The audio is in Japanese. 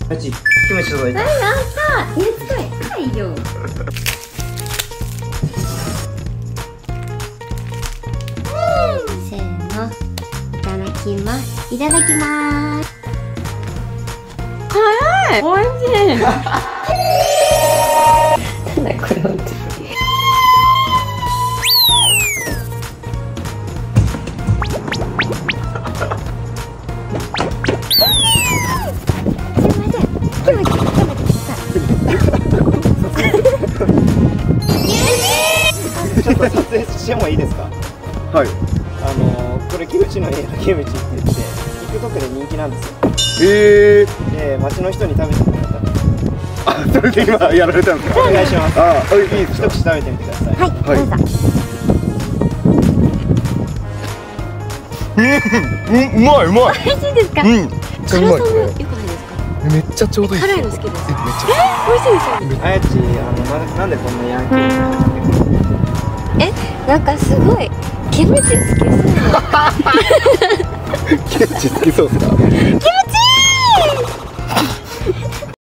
マジキムチ届いた。 やったー。はいよ。せーの、いただきます。いただきます。早い。おいしい。なんだこれ本当に。 ちょっと撮影してもいいですか？ はい。 これキムチの家のキムチって言って TikTok で人気なんですよ。 で、 町の人に食べてもらったら。 あ、それで今やられたんですか？ お願いします。 あ、いいですか？ 一口食べてみてください。 はい、どうぞ。 うまい。 美味しいですか？ めっちゃうまいこれ。 良くないですか？ めっちゃちょうどいい。 辛いの好きです。 めっちゃ。 美味しいですよね。 あやち、なんでこんなヤンキーなんかすごいキムチ好きそうな。 キムチ好きそうですか？ キム